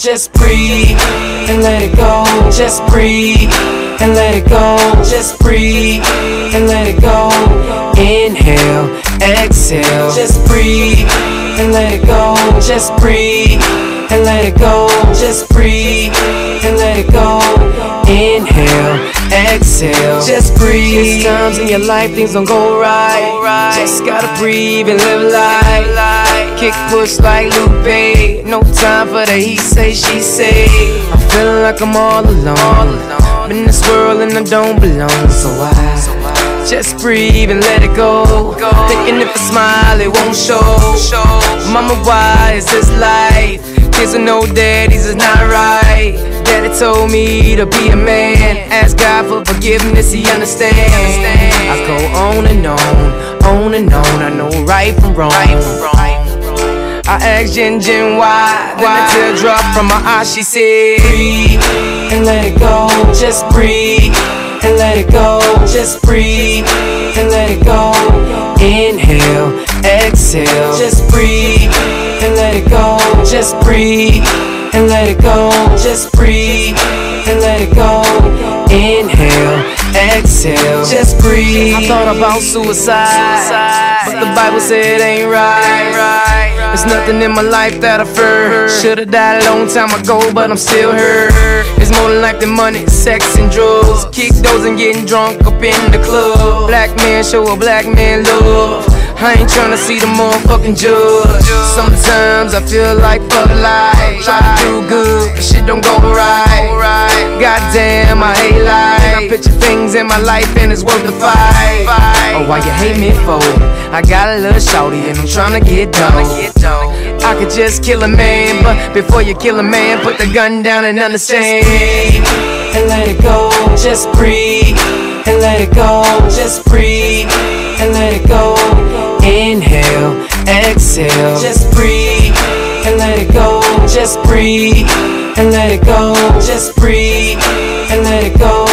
Just breathe and let it go. Just breathe and let it go. Just breathe and let it go. Inhale, exhale. Just breathe and let it go. Just breathe and let it go. Just breathe and let it go. Inhale, exhale. Just breathe. There's times in your life things don't go right. Just gotta breathe and live life. Kick push like Lupe. No time for the he say she say. I'm feeling like I'm all alone. I'm in this world and I don't belong. So I just breathe and let it go. Thinking if I smile it won't show. Mama, why is this life? Kids with no daddies is not right. Daddy told me to be a man. Ask God for forgiveness, he understands. I go on and on and on. I know right from wrong. I asked Jin Jin why. Then a tear dropped from my eye. She said, breathe and let it go. Just breathe and let it go. Just breathe and let it go. Inhale, exhale. Just breathe and let it go. Just breathe and let it go. Just breathe and let it go. Inhale, exhale. Just breathe. I thought about suicide, but the Bible said it ain't right. There's nothing in my life that I fear. Should've died a long time ago, but I'm still hurt. It's more than life than money, sex and drugs. Kick those and getting drunk up in the club. Black man show a black man love. I ain't tryna see the motherfucking judge. Sometimes I feel like fuck life. Try to do good, but shit don't go right. Goddamn, I hate life. I picture things in my life and it's worth the fight. Oh, why you hate me for? I got a little shorty and I'm tryna get dough. I could just kill a man, but before you kill a man, put the gun down and understand. And let it go, just breathe. And let it go, just breathe. And let it go. Inhale, exhale. Just breathe and let it go. Just breathe and let it go. Just breathe and let it go.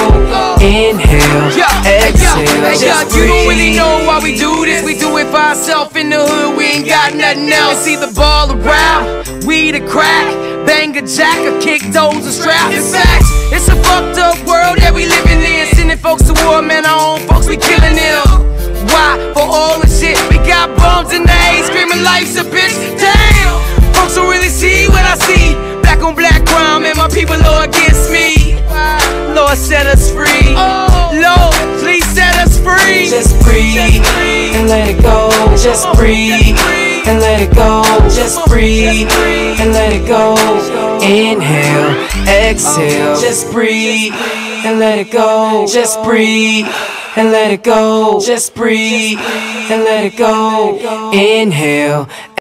Inhale, exhale. Just breathe. You don't really know why we do this. We do it for ourselves in the hood. We ain't got nothing else. It's either ball around, weed or crack, bang a jack or kick those and straps. In fact, it's a fucked up world that we living in. Sending folks to war, man, our own folks we killing them. Why? For all the shit. We got bums in the A screaming life's a bitch. Damn! Folks don't really see what I see. Black on black crime and my people are against me. Lord, set us free. Lord, please set us free. Just breathe and let it go. Just breathe and let it go. Just breathe and let it go. Inhale, exhale. Just breathe and let it go. Just breathe and let it go. Just breathe and let it go. Inhale.